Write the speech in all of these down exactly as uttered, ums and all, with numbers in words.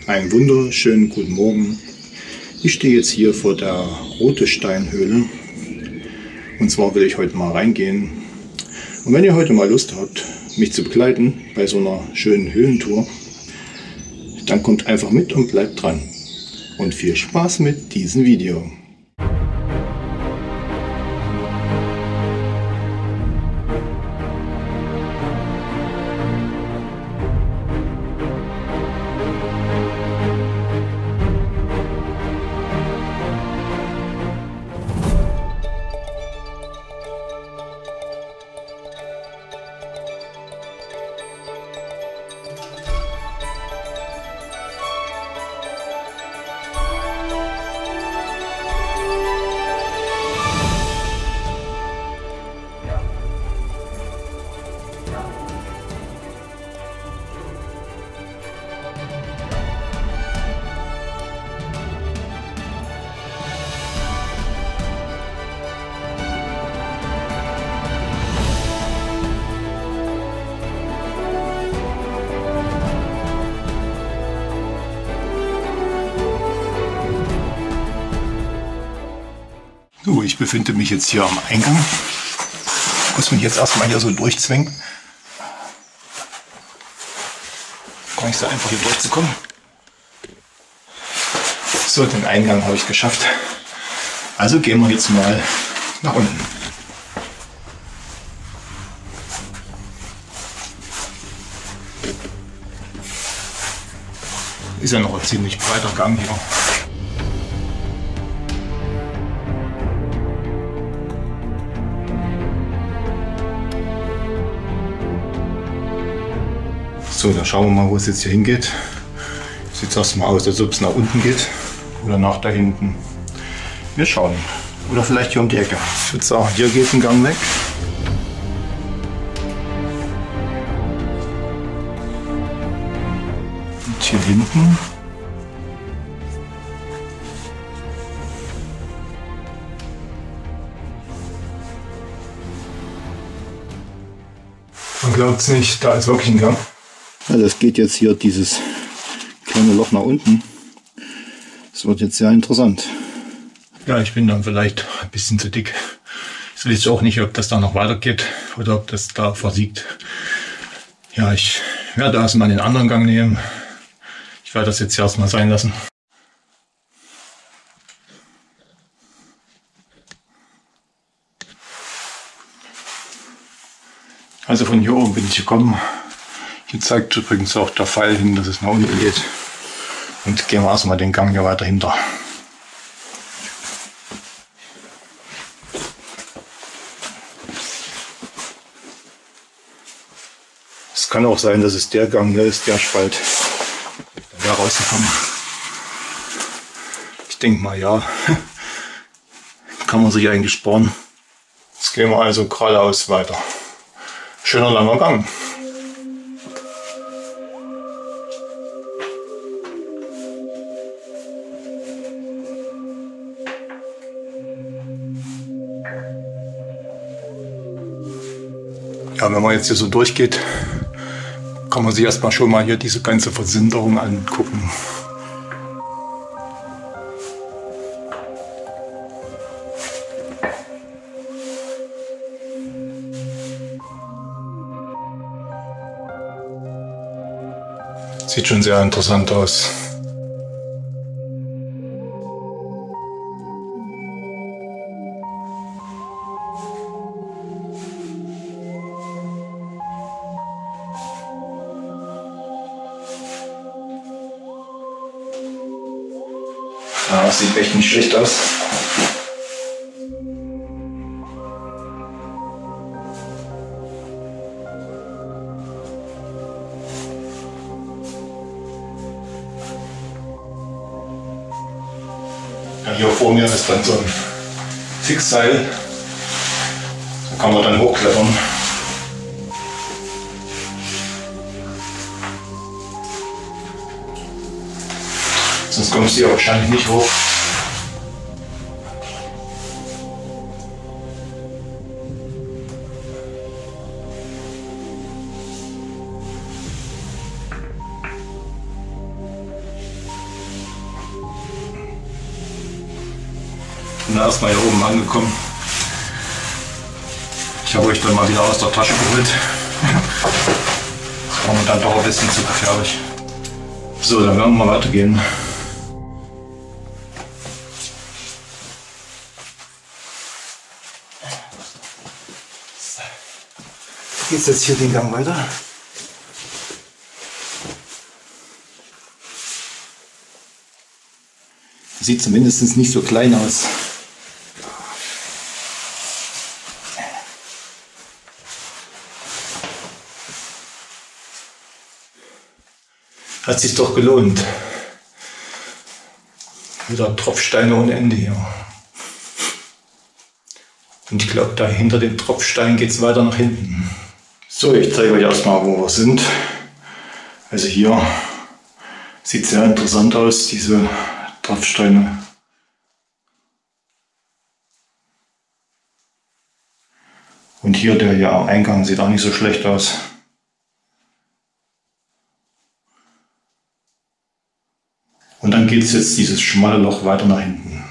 Einen wunderschönen guten Morgen. Ich stehe jetzt hier vor der Rote Steinhöhle und zwar will ich heute mal reingehen. Und wenn ihr heute mal Lust habt, mich zu begleiten bei so einer schönen Höhlentour, dann kommt einfach mit und bleibt dran. Und viel Spaß mit diesem Video. So, ich befinde mich jetzt hier am Eingang. Ich muss mich jetzt erstmal hier so durchzwängen. Gar nicht so einfach hier durchzukommen. So, den Eingang habe ich geschafft. Also gehen wir jetzt mal nach unten. Ist ja noch ein ziemlich breiter Gang hier. So, dann schauen wir mal, wo es jetzt hier hingeht. Sieht es erstmal aus, als ob es nach unten geht oder nach da hinten. Wir schauen. Oder vielleicht hier um die Ecke. Ich würde sagen, hier geht ein Gang weg. Und hier hinten. Man glaubt es nicht, da ist wirklich ein Gang. Also es geht jetzt hier dieses kleine Loch nach unten. Das wird jetzt sehr interessant. Ja, ich bin dann vielleicht ein bisschen zu dick. Ich weiß auch nicht, ob das da noch weitergeht oder ob das da versiegt. Ja, ich werde erstmal den anderen Gang nehmen. Ich werde das jetzt hier erstmal sein lassen. Also von hier oben bin ich gekommen. Hier zeigt übrigens auch der Pfeil hin, dass es nach unten geht. Und gehen wir erstmal den Gang hier weiter hinter. Es kann auch sein, dass es der Gang hier ist, der Spalt. Da wäre rausgekommen. Ich denke mal ja. Kann man sich eigentlich sparen. Jetzt gehen wir also geradeaus weiter. Schöner langer Gang. Ja, wenn man jetzt hier so durchgeht, kann man sich erstmal schon mal hier diese ganze Versinderung angucken. Sieht schon sehr interessant aus. Ja, das sieht echt nicht schlecht aus. Ja, hier vor mir ist dann so ein Fixseil. Da kann man dann hochklettern. Sonst kommst du ja wahrscheinlich nicht hoch. Bin erstmal hier oben angekommen. Ich habe euch dann mal wieder aus der Tasche geholt. Das war mir dann doch ein bisschen zu gefährlich. So, dann werden wir mal weitergehen. Geht's jetzt hier den Gang weiter? Sieht zumindest nicht so klein aus. Hat sich doch gelohnt. Wieder Tropfsteine ohne Ende hier. Und ich glaube, da hinter dem Tropfstein geht es weiter nach hinten. So, ich zeige euch erstmal, wo wir sind. Also hier sieht sehr interessant aus, diese Tropfsteine. Und hier der hier am Eingang sieht auch nicht so schlecht aus. Und dann geht es jetzt dieses schmale Loch weiter nach hinten.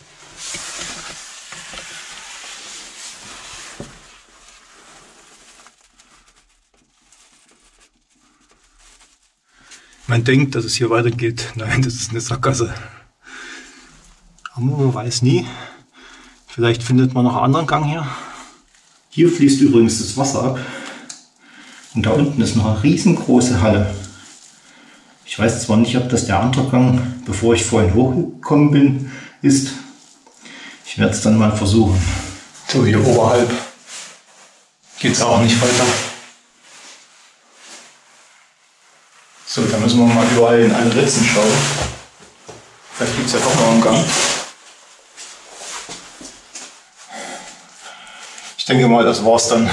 Man denkt, dass es hier weitergeht. Nein, das ist eine Sackgasse. Aber man weiß nie. Vielleicht findet man noch einen anderen Gang hier. Hier fließt übrigens das Wasser ab. Und da unten ist noch eine riesengroße Halle. Ich weiß zwar nicht, ob das der andere Gang, bevor ich vorhin hochgekommen bin, ist. Ich werde es dann mal versuchen. So, hier oberhalb geht es auch nicht weiter. So, da müssen wir mal überall in allen Ritzen schauen. Vielleicht gibt es ja doch noch einen Gang. Ich denke mal, das war's dann.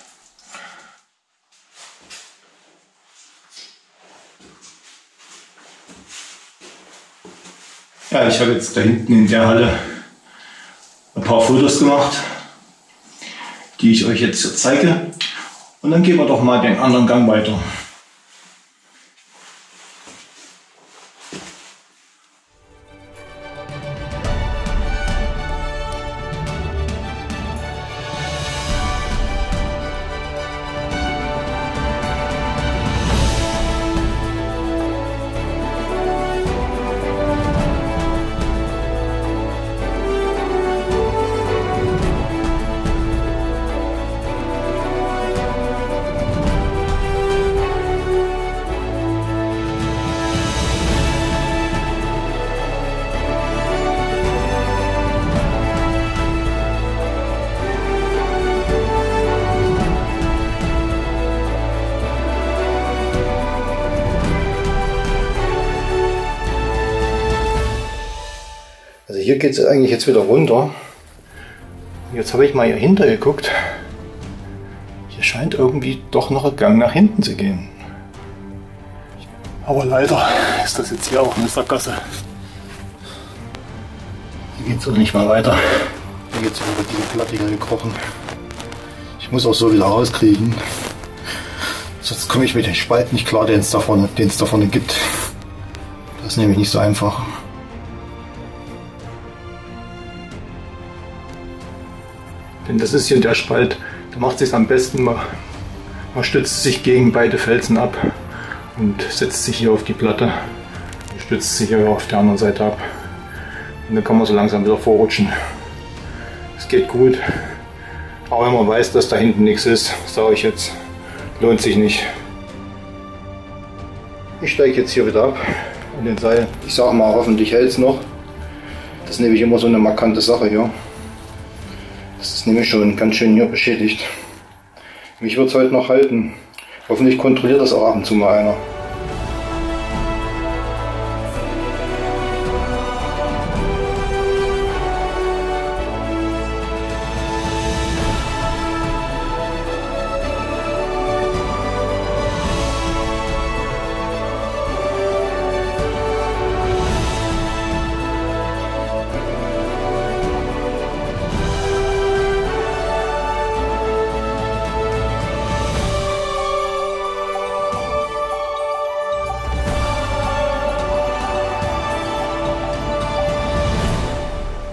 Ja, ich habe jetzt da hinten in der Halle ein paar Fotos gemacht, die ich euch jetzt hier zeige. Und dann gehen wir doch mal den anderen Gang weiter. Also hier geht es eigentlich jetzt wieder runter. Jetzt habe ich mal hier hinter geguckt. Hier scheint irgendwie doch noch ein Gang nach hinten zu gehen. Aber leider ist das jetzt hier auch eine Sackgasse. Hier geht es auch nicht mal weiter. Hier geht es über diese Platte hier gekrochen. Ich muss auch so wieder rauskriegen. Sonst komme ich mit dem Spalt nicht klar, den es da vorne, den es da vorne gibt. Das ist nämlich nicht so einfach. Denn das ist hier der Spalt, da macht es sich am besten, man, man stützt sich gegen beide Felsen ab und setzt sich hier auf die Platte und stützt sich hier auf der anderen Seite ab. Und dann kann man so langsam wieder vorrutschen. Es geht gut, aber wenn man weiß, dass da hinten nichts ist, sage ich jetzt, lohnt sich nicht. Ich steige jetzt hier wieder ab an den Seil. Ich sage mal, hoffentlich hält es noch. Das ist nämlich immer so eine markante Sache hier. Das ist nämlich schon ganz schön hier beschädigt. Mich wird es heute noch halten. Hoffentlich kontrolliert das auch ab und zu mal einer.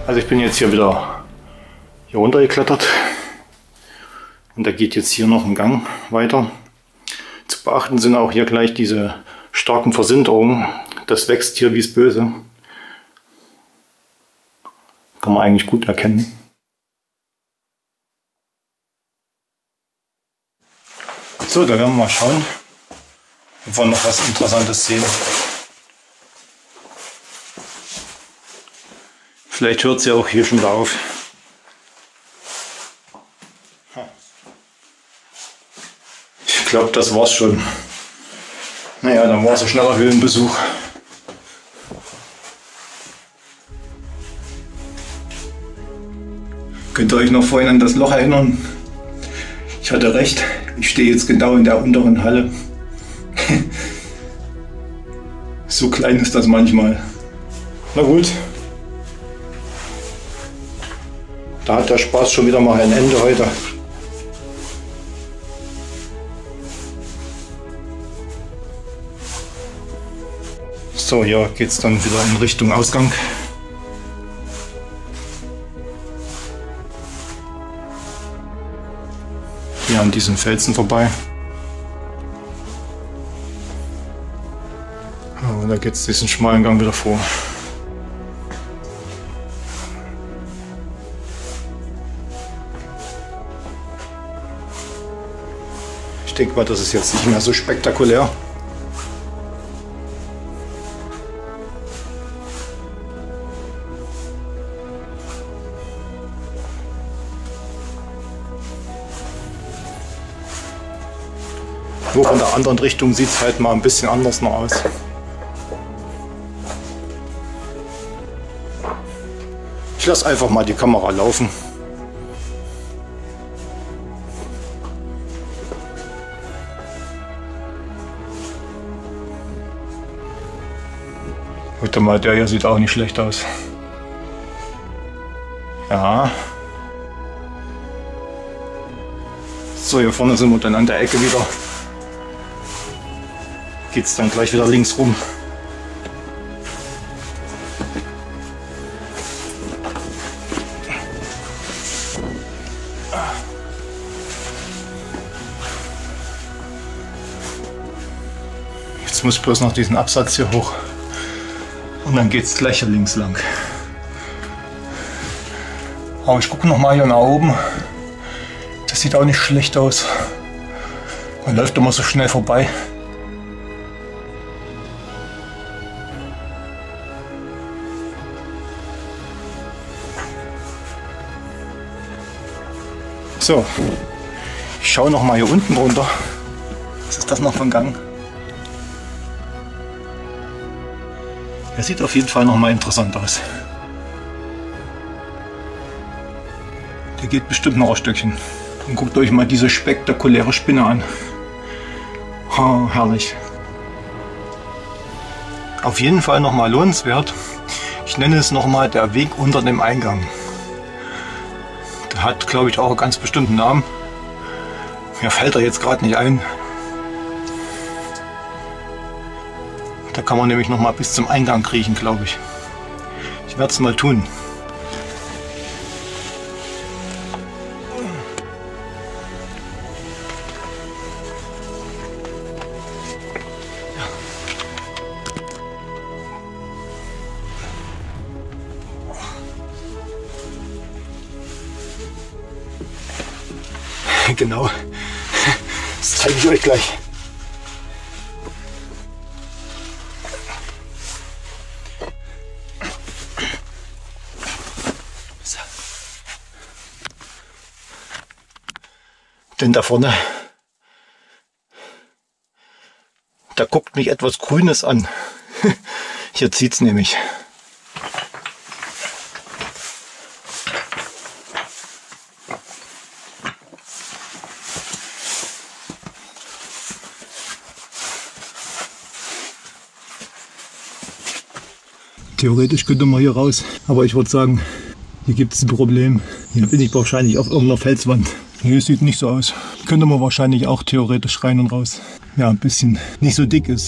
Also ich bin jetzt hier wieder hier runtergeklettert und da geht jetzt hier noch ein Gang weiter. Zu beachten sind auch hier gleich diese starken Versinterungen. Das wächst hier wie es böse. Kann man eigentlich gut erkennen. So, da werden wir mal schauen, ob wir noch was Interessantes sehen. Vielleicht hört es ja auch hier schon wieder auf. Ich glaube, das war's schon. Naja, dann war es ein schneller Höhlenbesuch. Könnt ihr euch noch vorhin an das Loch erinnern? Ich hatte recht, ich stehe jetzt genau in der unteren Halle. So klein ist das manchmal. Na gut. Da hat der Spaß schon wieder mal ein Ende heute. So, hier geht es dann wieder in Richtung Ausgang. Hier an diesen Felsen vorbei. Und da geht es diesen schmalen Gang wieder vor. Ich denke mal, das ist jetzt nicht mehr so spektakulär. Nur von der anderen Richtung sieht es halt mal ein bisschen anders noch aus. Ich lasse einfach mal die Kamera laufen. Warte mal, der hier sieht auch nicht schlecht aus. Ja. So, hier vorne sind wir dann an der Ecke wieder. Geht es dann gleich wieder links rum. Jetzt muss ich bloß noch diesen Absatz hier hoch und dann geht es gleich hier links lang. Aber ich gucke noch mal hier nach oben. Das sieht auch nicht schlecht aus. Man läuft immer so schnell vorbei. So, ich schaue noch mal hier unten runter. Was ist das noch für ein Gang? Der sieht auf jeden Fall noch mal interessant aus. Der geht bestimmt noch ein Stückchen. Und guckt euch mal diese spektakuläre Spinne an. Oh, herrlich. Auf jeden Fall noch mal lohnenswert. Ich nenne es noch mal der Weg unter dem Eingang. Der hat, glaube ich, auch einen ganz bestimmten Namen. Mir fällt er jetzt gerade nicht ein. Da kann man nämlich noch mal bis zum Eingang kriechen, glaube ich. Ich werde es mal tun. Genau, das zeige ich euch gleich. So. Denn da vorne, da guckt mich etwas Grünes an. Hier zieht es nämlich. Theoretisch könnte man hier raus, aber ich würde sagen, hier gibt es ein Problem. Hier bin ich wahrscheinlich auf irgendeiner Felswand. Hier sieht nicht so aus. Könnte man wahrscheinlich auch theoretisch rein und raus. Ja, ein bisschen nicht so dick ist.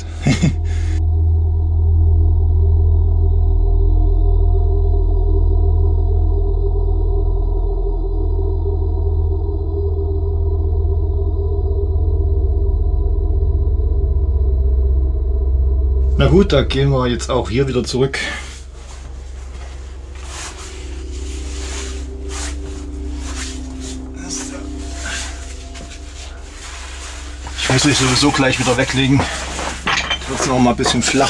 Gut, da gehen wir jetzt auch hier wieder zurück. Ich muss dich sowieso gleich wieder weglegen. Jetzt wird es noch mal ein bisschen flach.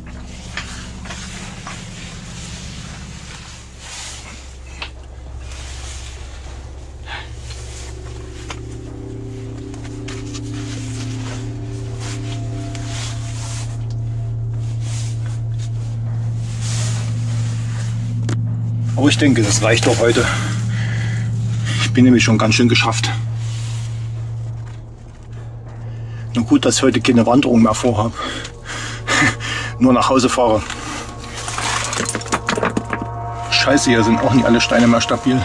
Aber ich denke, das reicht doch heute. Ich bin nämlich schon ganz schön geschafft. Nur gut, dass ich heute keine Wanderung mehr vorhabe. Nur nach Hause fahre. Scheiße, hier sind auch nicht alle Steine mehr stabil.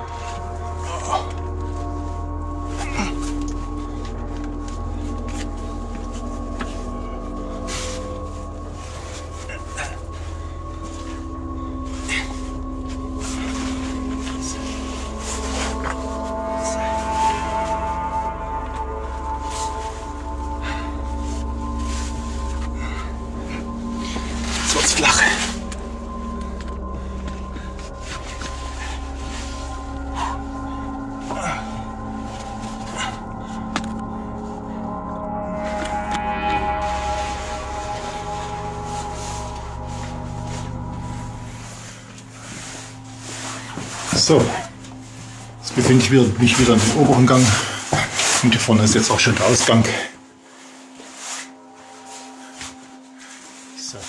Flach. So, jetzt befinde ich mich wieder im oberen Gang und hier vorne ist jetzt auch schon der Ausgang. So.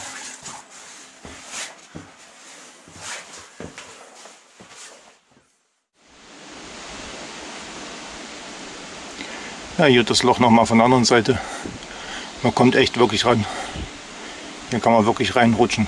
Ja, hier das Loch nochmal von der anderen Seite. Man kommt echt wirklich ran. Hier kann man wirklich reinrutschen.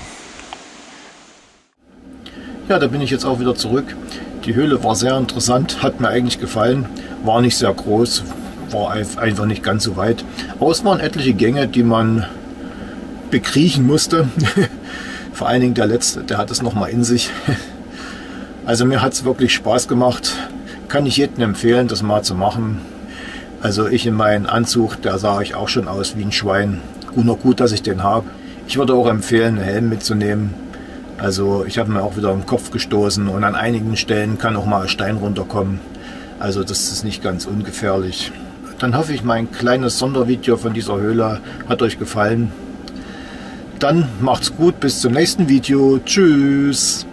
Ja, da bin ich jetzt auch wieder zurück. Die Höhle war sehr interessant, hat mir eigentlich gefallen. War nicht sehr groß, war einfach nicht ganz so weit. Aber es waren etliche Gänge, die man bekriechen musste. Vor allen Dingen der letzte, der hat es nochmal in sich. Also mir hat es wirklich Spaß gemacht. Kann ich jedem empfehlen, das mal zu machen. Also ich in meinem Anzug, da sah ich auch schon aus wie ein Schwein. Gut, noch gut, dass ich den habe. Ich würde auch empfehlen, einen Helm mitzunehmen. Also ich habe mir auch wieder im Kopf gestoßen und an einigen Stellen kann auch mal ein Stein runterkommen. Also das ist nicht ganz ungefährlich. Dann hoffe ich, mein kleines Sondervideo von dieser Höhle hat euch gefallen. Dann macht's gut, bis zum nächsten Video. Tschüss!